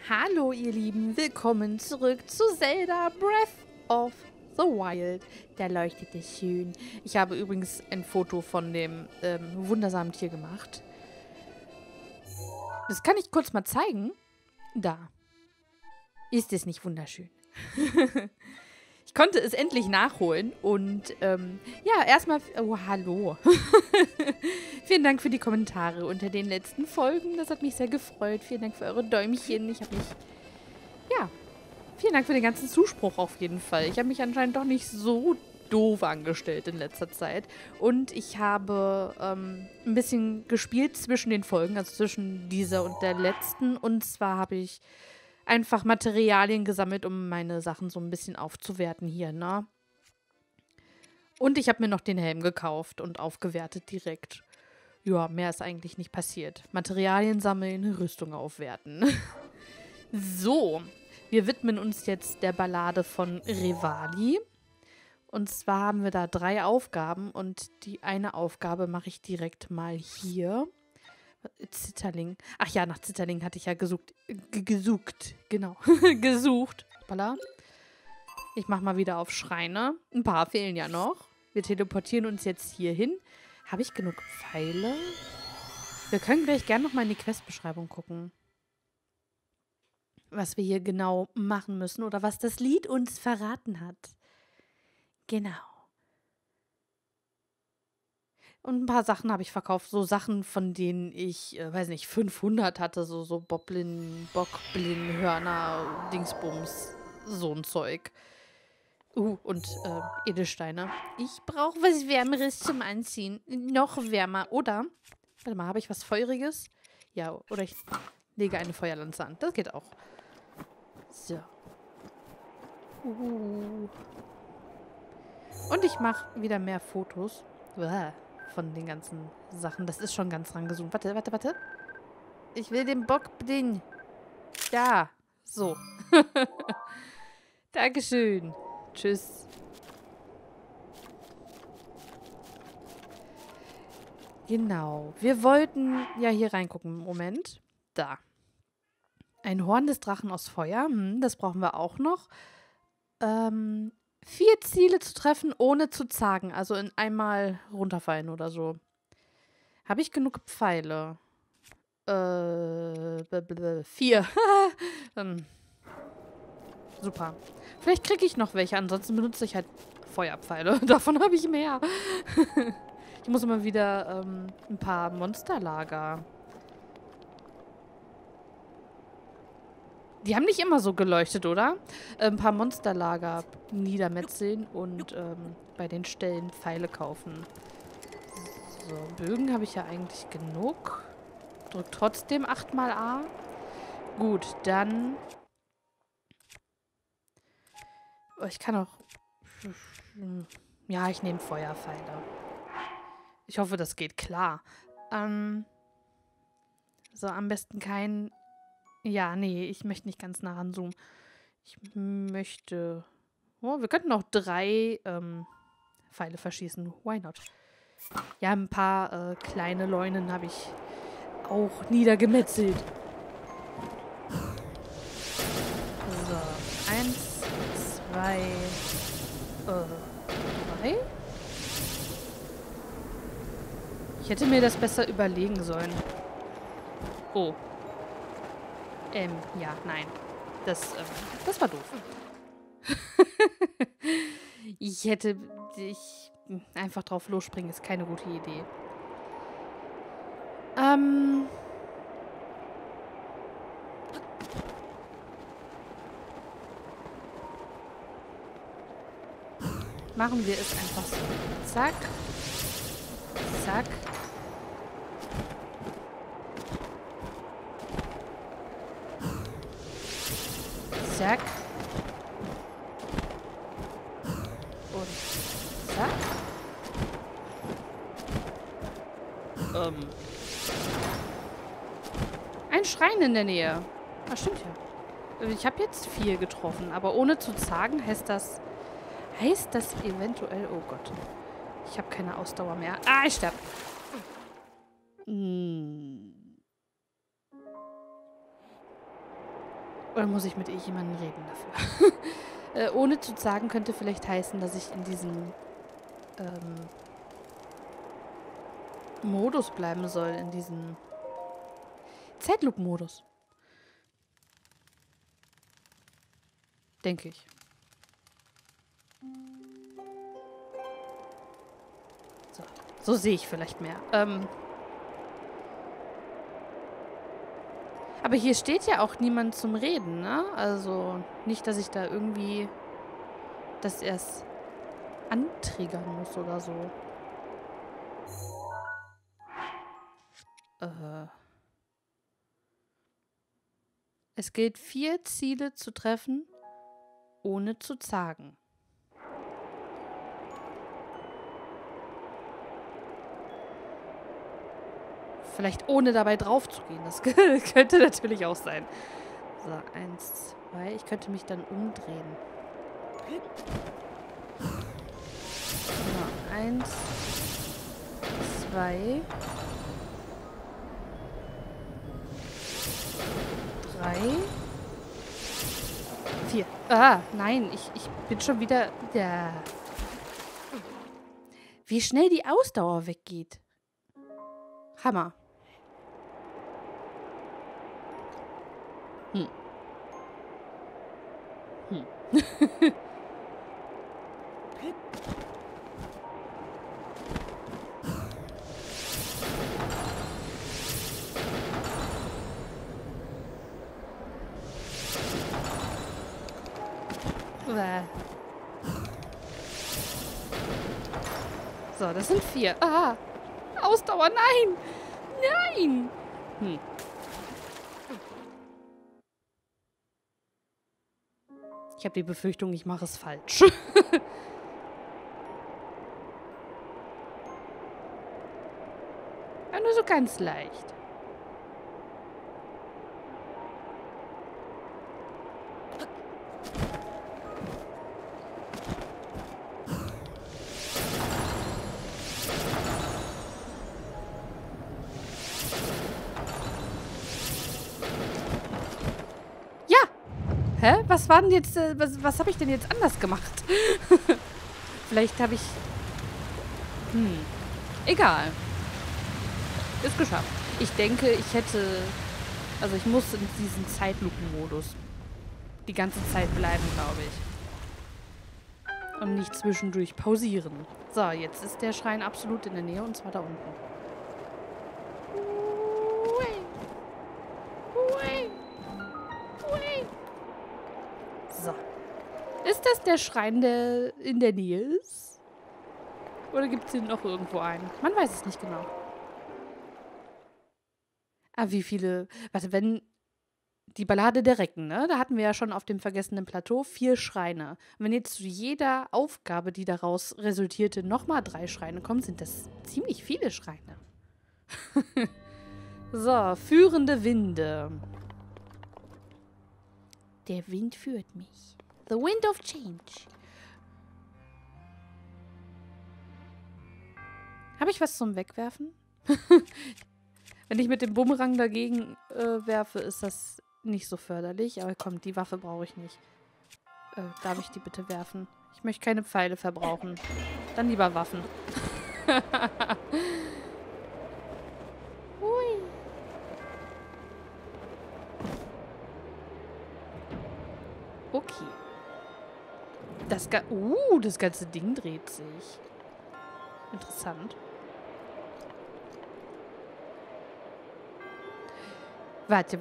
Hallo ihr Lieben, willkommen zurück zu Zelda Breath of the Wild. Da leuchtet es schön. Ich habe übrigens ein Foto von dem wundersamen Tier gemacht. Das kann ich kurz mal zeigen. Da. Ist es nicht wunderschön? Ich konnte es endlich nachholen und ja, erstmal, oh, hallo. Vielen Dank für die Kommentare unter den letzten Folgen. Das hat mich sehr gefreut. Vielen Dank für eure Däumchen. Ich habe mich, ja, vielen Dank für den ganzen Zuspruch auf jeden Fall. Ich habe mich anscheinend doch nicht so doof angestellt in letzter Zeit. Und ich habe ein bisschen gespielt zwischen den Folgen, also zwischen dieser und der letzten. Und zwar habe ich einfach Materialien gesammelt, um meine Sachen so ein bisschen aufzuwerten hier, ne? Und ich habe mir noch den Helm gekauft und aufgewertet direkt. Ja, mehr ist eigentlich nicht passiert. Materialien sammeln, Rüstung aufwerten. So, wir widmen uns jetzt der Ballade von Revali. Und zwar haben wir da 3 Aufgaben und die eine Aufgabe mache ich direkt mal hier. Zitterling. Ach ja, nach Zitterling hatte ich ja gesucht. Genau. Gesucht. Hoppala. Ich mache mal wieder auf Schreine. Ein paar fehlen ja noch. Wir teleportieren uns jetzt hier hin. Habe ich genug Pfeile? Wir können gleich gerne nochmal in die Questbeschreibung gucken. Was wir hier genau machen müssen oder was das Lied uns verraten hat. Genau. Und ein paar Sachen habe ich verkauft. So Sachen, von denen ich, weiß nicht, 500 hatte. So Boblin, Bockblin, Hörner, Dingsbums. So ein Zeug. Und Edelsteine. Ich brauche was Wärmeres zum Anziehen. Noch wärmer. Oder, warte mal, habe ich was Feuriges? Ja, oder ich lege eine Feuerlanze an. Das geht auch. So. Und ich mache wieder mehr Fotos. Von den ganzen Sachen. Das ist schon ganz rangezoomt. Warte. Ich will den Bockblin. Da. So. Dankeschön. Tschüss. Genau. Wir wollten ja hier reingucken. Moment. Da. Ein Horn des Drachen aus Feuer. Das brauchen wir auch noch. 4 Ziele zu treffen, ohne zu zagen. Also in einmal runterfallen oder so. Habe ich genug Pfeile? 4. Super. Vielleicht kriege ich noch welche. Ansonsten benutze ich halt Feuerpfeile. Davon habe ich mehr. Ich muss immer wieder ein paar Monsterlager. Die haben nicht immer so geleuchtet, oder? Ein paar Monsterlager niedermetzeln und bei den Stellen Pfeile kaufen. So, Bögen habe ich ja eigentlich genug. Drück trotzdem 8-mal A. Gut, dann... Oh, ich kann auch... Ja, ich nehme Feuerpfeile. Ich hoffe, das geht klar. So, am besten kein... Ja, nee, ich möchte nicht ganz nah ranzoomen. Ich möchte... Oh, wir könnten auch 3 Pfeile verschießen. Why not? Ja, ein paar kleine Leunen habe ich auch niedergemetzelt. So, 1, 2, 3. Ich hätte mir das besser überlegen sollen. Oh. Ja, nein. Das war doof. Einfach drauf losspringen ist keine gute Idee. Machen wir es einfach so. Zack. Zack. Zack. Und zack. Ein Schrein in der Nähe. Ah, stimmt ja. Ich habe jetzt 4 getroffen, aber ohne zu zagen heißt das eventuell... Oh Gott. Ich habe keine Ausdauer mehr. Ah, ich sterbe. Oder muss ich mit jemandem reden dafür? Ohne zu sagen, könnte vielleicht heißen, dass ich in diesem Modus bleiben soll. In diesem Zeitloop-Modus. Denke ich. So sehe ich vielleicht mehr. Aber hier steht ja auch niemand zum Reden, ne? Also nicht, dass ich da irgendwie das erst antriggern muss oder so. Es gilt 4 Ziele zu treffen, ohne zu zagen. Vielleicht ohne dabei drauf zu gehen. Das könnte natürlich auch sein. So, 1, 2. Ich könnte mich dann umdrehen. So, 1, 2, 3, 4. Ah, nein, ich bin schon wieder... Ja. Wie schnell die Ausdauer weggeht. Hammer. So, das sind 4. Ah, Ausdauer, nein! Nein! Ich habe die Befürchtung, ich mache es falsch. Ja, nur so ganz leicht. Hä? Was war denn jetzt, was habe ich denn jetzt anders gemacht? Vielleicht habe ich... Egal. Ist geschafft. Ich denke, ich hätte... Also ich muss in diesem Zeitlupen-Modus die ganze Zeit bleiben, glaube ich. Und nicht zwischendurch pausieren. So, jetzt ist der Schrein absolut in der Nähe und zwar da unten. So. Ist das der Schrein, der in der Nähe ist? Oder gibt es hier noch irgendwo einen? Man weiß es nicht genau. Ah, wie viele... Warte, wenn... Die Ballade der Recken, ne? Da hatten wir ja schon auf dem vergessenen Plateau 4 Schreine. Und wenn jetzt zu jeder Aufgabe, die daraus resultierte, nochmal 3 Schreine kommen, sind das ziemlich viele Schreine. So, führende Winde. Der Wind führt mich. The Wind of Change. Habe ich was zum Wegwerfen? Wenn ich mit dem Bumerang dagegen werfe, ist das nicht so förderlich. Aber komm, die Waffe brauche ich nicht. Darf ich die bitte werfen? Ich möchte keine Pfeile verbrauchen. Dann lieber Waffen. Hui. Okay. Das ganze Ding dreht sich. Interessant. Warte.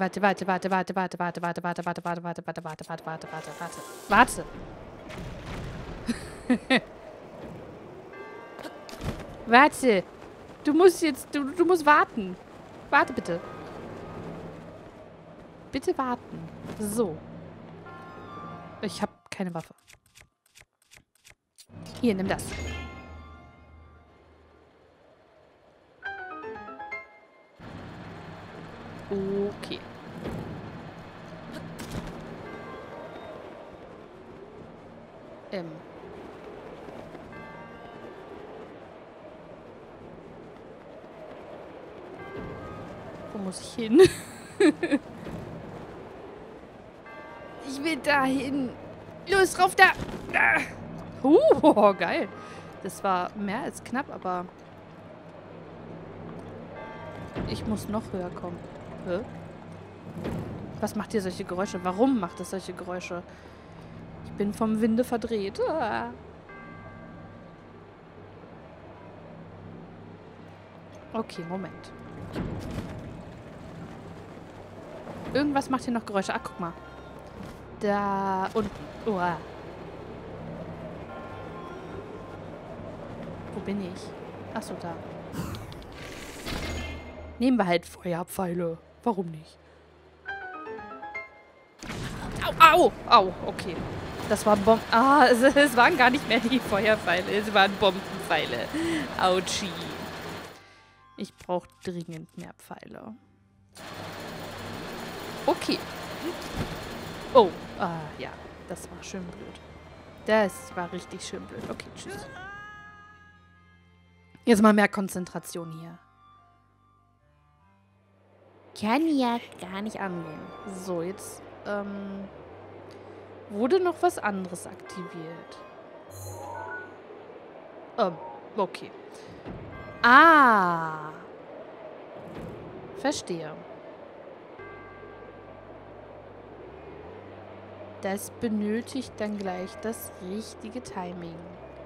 Warte. Du musst jetzt, du musst warten. Warte bitte. Bitte warten. So. Ich habe keine Waffe. Hier, nimm das. Okay. Wo muss ich hin? Ich will dahin. Los, drauf da. Geil. Das war mehr als knapp, aber... Ich muss noch höher kommen. Hä? Was macht hier solche Geräusche? Warum macht es solche Geräusche? Ich bin vom Winde verdreht. Ah. Okay, Moment. Irgendwas macht hier noch Geräusche. Ah, guck mal. Da unten. Uah. Wo bin ich? Achso, da. Nehmen wir halt Feuerpfeile. Warum nicht? Au, au, au, okay. Das war Bomben. Ah, es waren gar nicht mehr die Feuerpfeile. Es waren Bombenpfeile. Autschi. Ich brauche dringend mehr Pfeile. Okay. Oh, ja. Das war schön blöd. Das war richtig schön blöd. Okay, tschüss. Jetzt mal mehr Konzentration hier. Kann ja gar nicht angehen. So, jetzt, wurde noch was anderes aktiviert. Okay. Ah. Verstehe. Das benötigt dann gleich das richtige Timing.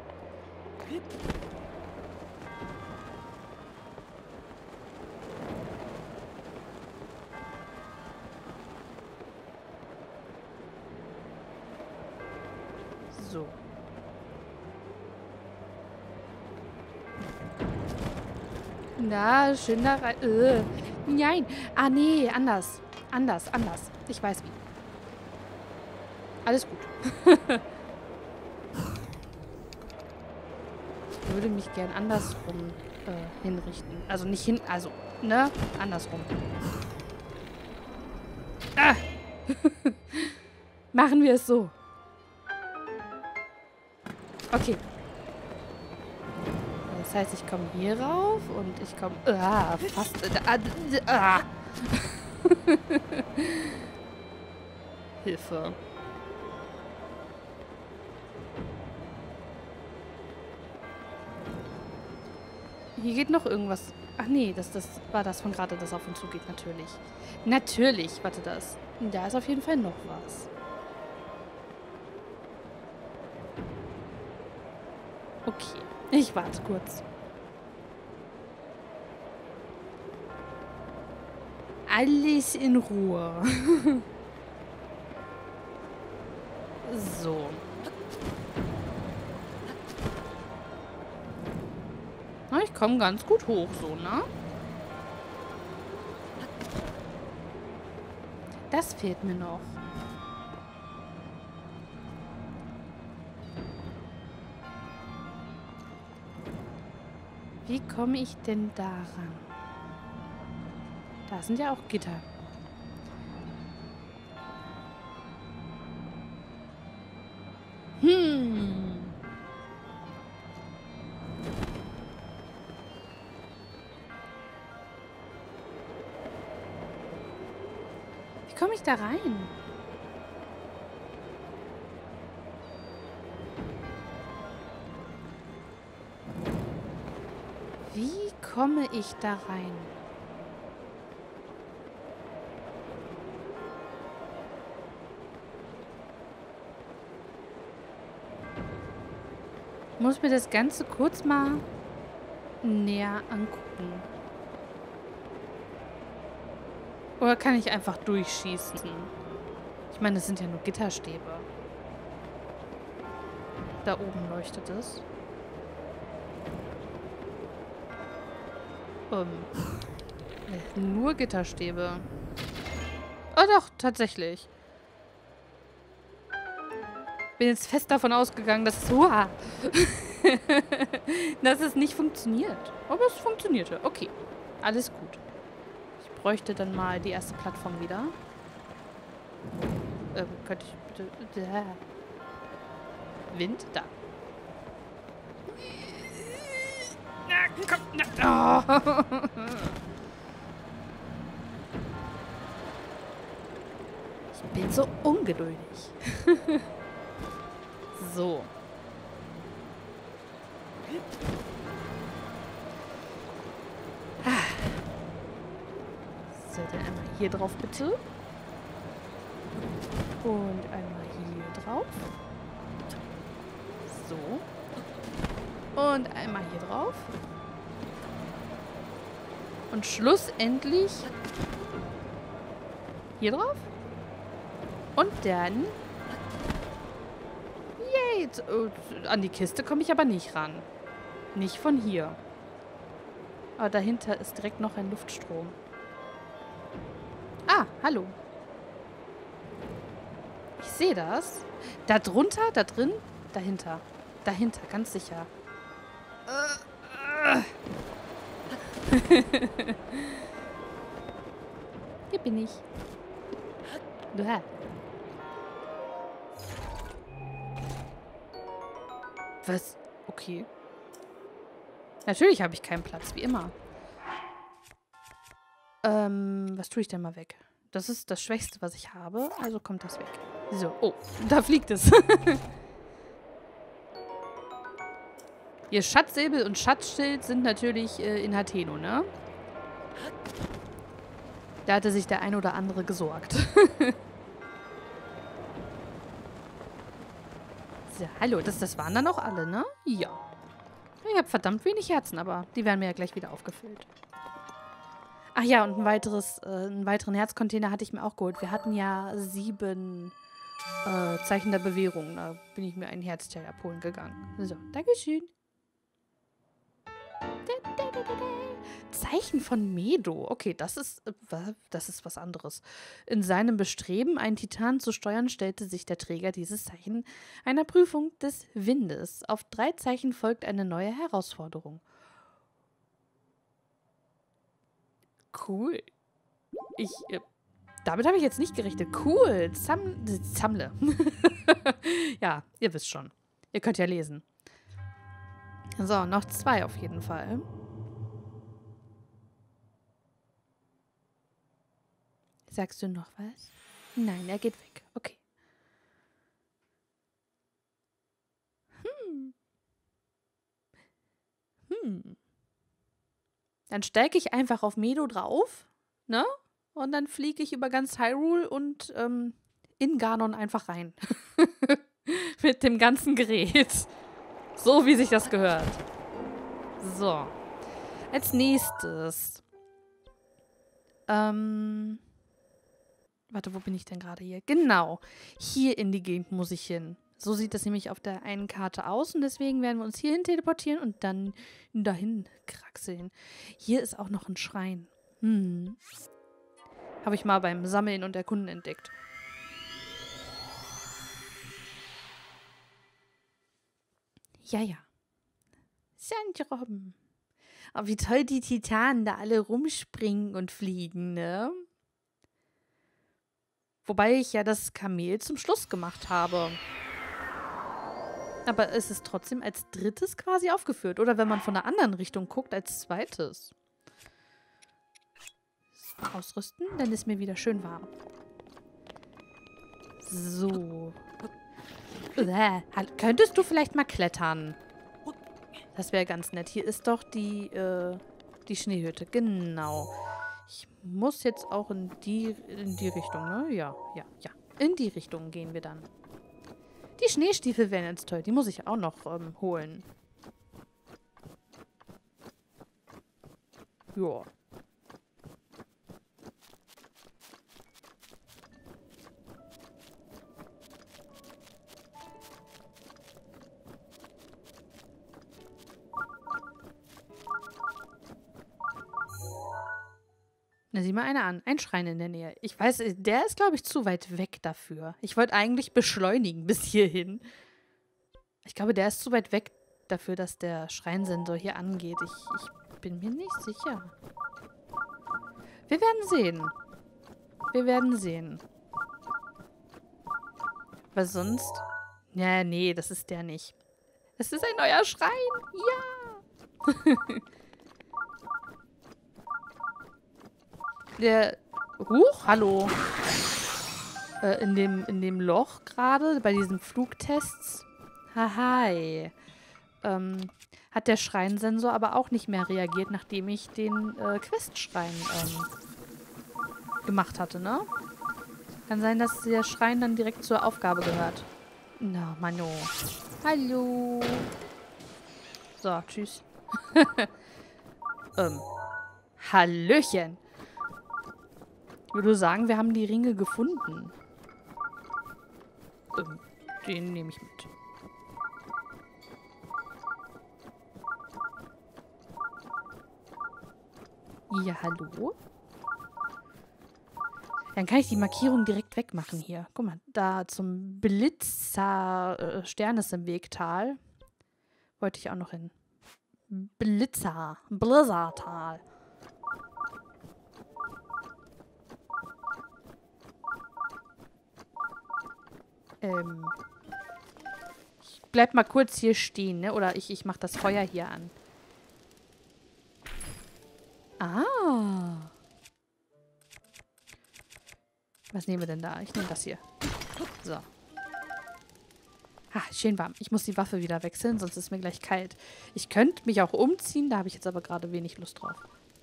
So. Na, schön da rein. Nein. Ah, nee, anders. Anders. Ich weiß wie. Alles gut. Ich würde mich gern andersrum hinrichten. Also nicht hin... Also, ne? Andersrum. Ah! Machen wir es so. Okay. Das heißt, ich komme hier rauf und ich komme... fast... Hilfe. Hier geht noch irgendwas. Ach nee, das war das von gerade, das auf uns zugeht, natürlich. Natürlich, warte das. Da ist auf jeden Fall noch was. Okay, ich warte kurz. Alles in Ruhe. So. Na, ich komme ganz gut hoch, so, ne? Das fehlt mir noch. Wie komme ich denn daran? Da sind ja auch Gitter. Wie komme ich da rein? Wie komme ich da rein? Ich muss mir das Ganze kurz mal näher angucken. Oder kann ich einfach durchschießen? Ich meine, das sind ja nur Gitterstäbe. Da oben leuchtet es. Nur Gitterstäbe. Oh doch, tatsächlich. Bin jetzt fest davon ausgegangen, dass dass es nicht funktioniert. Aber es funktionierte. Okay, alles gut. Ich bräuchte dann mal die erste Plattform wieder. Könnte ich bitte... Wind? Da. Na, komm, na. Oh. Ich Bin so ungeduldig. So. So, dann einmal hier drauf, bitte. Und einmal hier drauf. So. Und einmal hier drauf. Und schlussendlich hier drauf. Und dann... Yay! Jetzt, an die Kiste komme ich aber nicht ran. Nicht von hier. Aber dahinter ist direkt noch ein Luftstrom. Ah, hallo. Ich sehe das. Da drunter, da drin, dahinter. Dahinter, ganz sicher. Hier bin ich. Bäh. Was? Okay. Natürlich habe ich keinen Platz, wie immer. Was tue ich denn mal weg? Das ist das Schwächste, was ich habe. Also kommt das weg. So. Oh, da fliegt es. Ihr Schatzsäbel und Schatzschild sind natürlich in Hateno, ne? Da hatte sich der ein oder andere gesorgt. So, hallo, das waren dann auch alle, ne? Ja. Ich habe verdammt wenig Herzen, aber die werden mir ja gleich wieder aufgefüllt. Ach ja, und einen weiteren Herzcontainer hatte ich mir auch geholt. Wir hatten ja 7 Zeichen der Bewährung. Da bin ich mir ein Herzteil abholen gegangen. So, Dankeschön. Zeichen von Medo. Okay, das ist was anderes. In seinem Bestreben, einen Titan zu steuern, stellte sich der Träger dieses Zeichen einer Prüfung des Windes. Auf 3 Zeichen folgt eine neue Herausforderung. Cool. Damit habe ich jetzt nicht gerechnet. Cool. Sammle. Ja, ihr wisst schon. Ihr könnt ja lesen. So, noch 2 auf jeden Fall. Sagst du noch was? Nein, er geht weg. Okay. Dann steige ich einfach auf Medo drauf, ne? Und dann fliege ich über ganz Hyrule und in Ganon einfach rein. Mit dem ganzen Gerät. So, wie sich das gehört. So. Als nächstes. Warte, wo bin ich denn gerade hier? Genau. Hier in die Gegend muss ich hin. So sieht das nämlich auf der einen Karte aus. Und deswegen werden wir uns hierhin teleportieren und dann dahin kraxeln. Hier ist auch noch ein Schrein. Habe ich mal beim Sammeln und Erkunden entdeckt. Ja, ja. Sandrobben. Oh, wie toll die Titanen da alle rumspringen und fliegen, ne? Wobei ich ja das Kamel zum Schluss gemacht habe. Aber es ist trotzdem als drittes quasi aufgeführt. Oder wenn man von einer anderen Richtung guckt, als zweites. So, ausrüsten, dann ist mir wieder schön warm. So. Könntest du vielleicht mal klettern? Das wäre ganz nett. Hier ist doch die Schneehütte. Genau. Ich muss jetzt auch in die Richtung, ne? Ja. In die Richtung gehen wir dann. Die Schneestiefel wären jetzt toll. Die muss ich auch noch holen. Ja. Na, sieh mal einer an. Ein Schrein in der Nähe. Ich weiß, der ist, glaube ich, zu weit weg dafür. Ich wollte eigentlich beschleunigen bis hierhin. Ich glaube, der ist zu weit weg dafür, dass der Schreinsensor hier angeht. Ich bin mir nicht sicher. Wir werden sehen. Wir werden sehen. Weil sonst... Ja, nee, das ist der nicht. Das ist ein neuer Schrein. Ja. Huch, hallo. in dem Loch gerade, bei diesen Flugtests. Hi. Hat der Schreinsensor aber auch nicht mehr reagiert, nachdem ich den Questschrein gemacht hatte, ne? Kann sein, dass der Schrein dann direkt zur Aufgabe gehört. Na, Mano. Hallo. So, tschüss. Hallöchen. Ich würde sagen, wir haben die Ringe gefunden. Den nehme ich mit. Ja, hallo? Dann kann ich die Markierung direkt wegmachen hier. Guck mal, da zum Blitzer Stern ist im Wegtal. Wollte ich auch noch hin. Blizzardtal. Ich bleib mal kurz hier stehen, ne? Oder ich mach das Feuer hier an. Ah. Was nehmen wir denn da? Ich nehme das hier. So. Ah, schön warm. Ich muss die Waffe wieder wechseln, sonst ist mir gleich kalt. Ich könnte mich auch umziehen, da habe ich jetzt aber gerade wenig Lust drauf.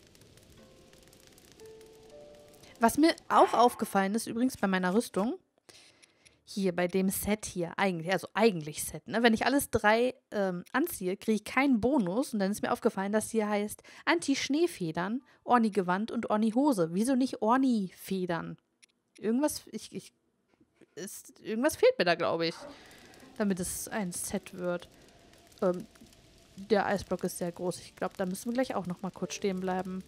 Was mir auch aufgefallen ist, übrigens bei meiner Rüstung, hier bei dem Set hier, eigentlich Set, ne? Wenn ich alles 3 anziehe, kriege ich keinen Bonus. Und dann ist mir aufgefallen, dass hier heißt Anti-Schneefedern, Orni-Gewand und Orni-Hose. Wieso nicht Orni-Federn? Irgendwas fehlt mir da, glaube ich. Damit es ein Set wird. Der Eisblock ist sehr groß. Ich glaube, da müssen wir gleich auch noch mal kurz stehen bleiben.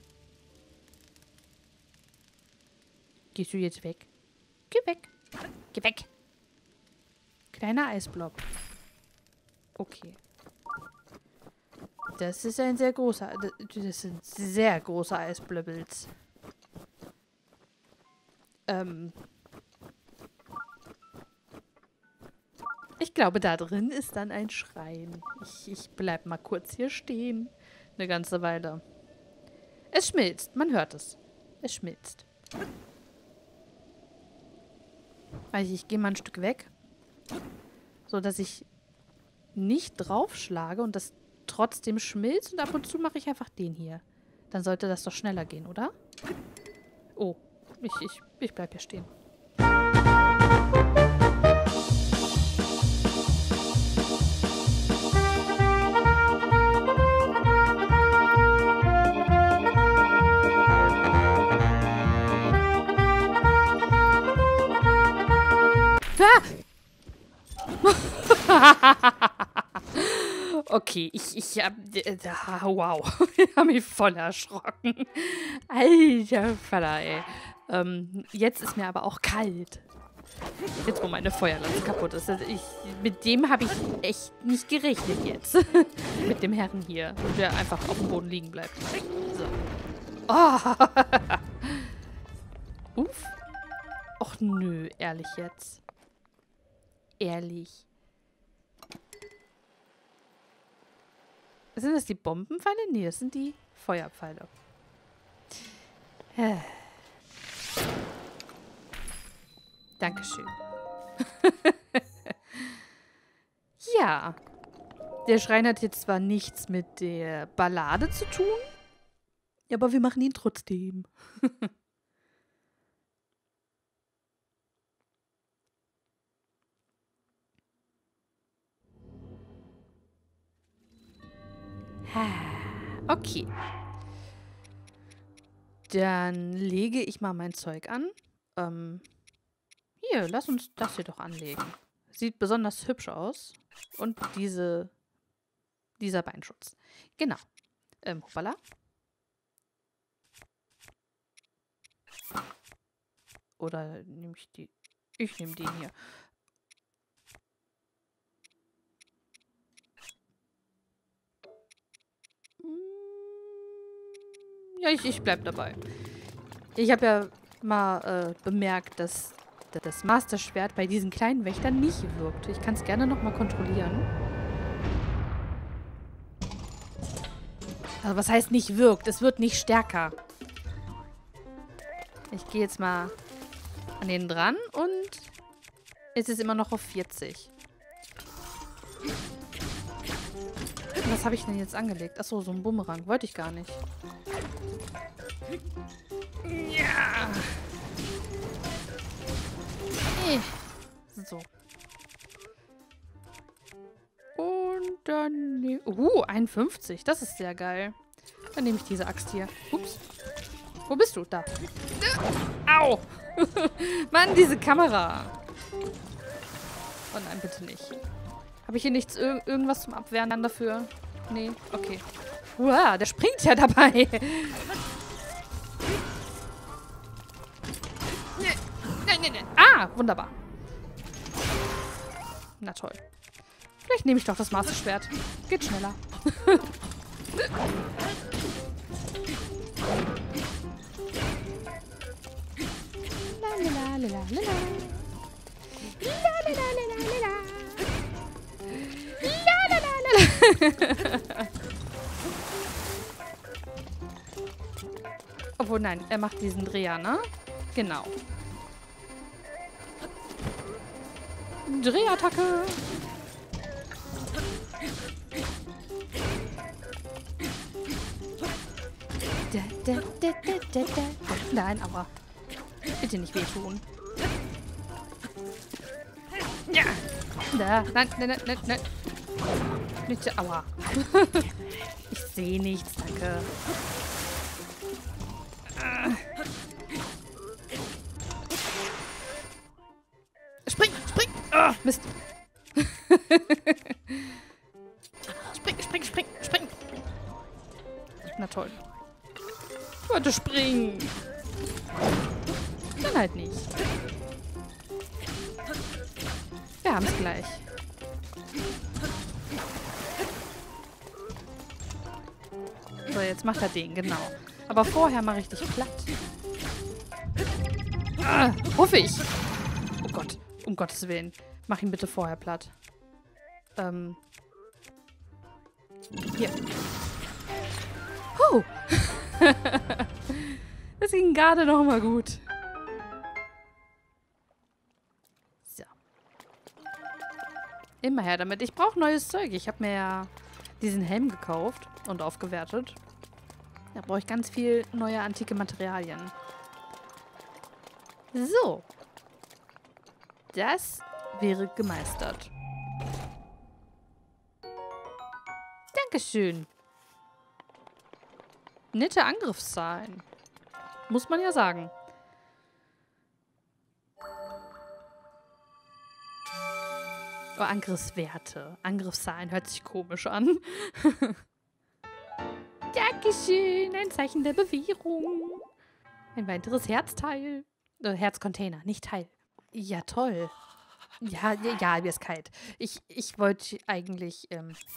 Gehst du jetzt weg? Geh weg. Geh weg. Kleiner Eisblock. Okay. Das ist ein sehr großer... Das sind sehr große Eisblöbbels. Ich glaube, da drin ist dann ein Schrein. Ich bleib mal kurz hier stehen. Eine ganze Weile. Es schmilzt. Man hört es. Es schmilzt. Also ich gehe mal ein Stück weg. So, dass ich nicht draufschlage und das trotzdem schmilzt. Und ab und zu mache ich einfach den hier. Dann sollte das doch schneller gehen, oder? Oh, ich bleib hier stehen. Okay, ich hab... wow. Ich hab mich voll erschrocken. Alter Vater, ey. Jetzt ist mir aber auch kalt. Jetzt, wo meine Feuerlanze kaputt ist. Mit dem habe ich echt nicht gerechnet jetzt. Mit dem Herren hier. Der einfach auf dem Boden liegen bleibt. So. Oh. Uff. Och nö, ehrlich jetzt. Ehrlich. Sind das die Bombenpfeile? Nee, das sind die Feuerpfeile. Dankeschön. Ja. Der Schrein hat jetzt zwar nichts mit der Ballade zu tun, aber wir machen ihn trotzdem. Okay. Dann lege ich mal mein Zeug an. Hier, lass uns das hier doch anlegen. Sieht besonders hübsch aus. Und dieser Beinschutz. Genau. Hoppala. Oder nehme ich die... Ich nehme den hier. Ja, ich bleib dabei. Ich habe ja mal bemerkt, dass das Master-Schwert bei diesen kleinen Wächtern nicht wirkt. Ich kann es gerne nochmal kontrollieren. Also was heißt nicht wirkt? Es wird nicht stärker. Ich gehe jetzt mal an den dran und jetzt ist immer noch auf 40. Was habe ich denn jetzt angelegt? Achso, so ein Bumerang. Wollte ich gar nicht. Ja. So. Und dann... 51. Das ist sehr geil. Dann nehme ich diese Axt hier. Ups. Wo bist du? Da. Au! Mann, diese Kamera. Oh nein, bitte nicht. Habe ich hier nichts, irgendwas zum Abwehren dann dafür? Nee, okay. Wow, der springt ja dabei. Nein. Ah, wunderbar. Na toll. Vielleicht nehme ich doch das Masterschwert. Geht schneller. Obwohl, nein, er macht diesen Dreher, ne? Genau. Drehattacke. Nein, aber bitte nicht wehtun. Ja. Da. Nein. Nicht, aua. Ich sehe nichts, danke. Spring! Oh, Mist. Spring! Na toll. Ich wollte springen. Dann halt nicht. Wir haben es gleich. So, jetzt macht er den, genau. Aber vorher mache ich dich platt. Hoffe ich. Oh Gott, um Gottes Willen. Mach ihn bitte vorher platt. Hier. Das ging gerade noch mal gut. So. Immer her damit. Ich brauche neues Zeug. Ich habe mir ja diesen Helm gekauft und aufgewertet. Da brauche ich ganz viel neue antike Materialien. So. Das wäre gemeistert. Dankeschön. Nette Angriffszahlen. Muss man ja sagen. Oh, Angriffswerte. Angriffszahlen hört sich komisch an. Dankeschön. Ein Zeichen der Bewährung. Ein weiteres Herzteil. Herzcontainer, nicht Teil. Ja, toll. Ja, mir ist kalt. Ich wollte eigentlich,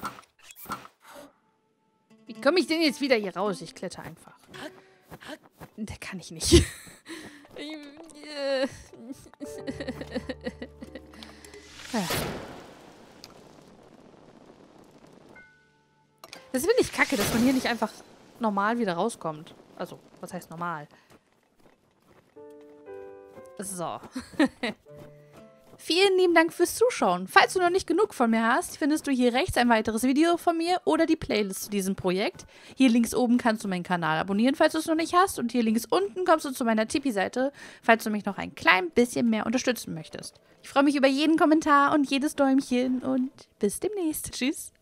Wie komme ich denn jetzt wieder hier raus? Ich kletter einfach. Da kann ich nicht. Das finde ich kacke, dass man hier nicht einfach normal wieder rauskommt. Also, was heißt normal? So. Vielen lieben Dank fürs Zuschauen. Falls du noch nicht genug von mir hast, findest du hier rechts ein weiteres Video von mir oder die Playlist zu diesem Projekt. Hier links oben kannst du meinen Kanal abonnieren, falls du es noch nicht hast. Und hier links unten kommst du zu meiner Tipeee-Seite, falls du mich noch ein klein bisschen mehr unterstützen möchtest. Ich freue mich über jeden Kommentar und jedes Däumchen und bis demnächst. Tschüss.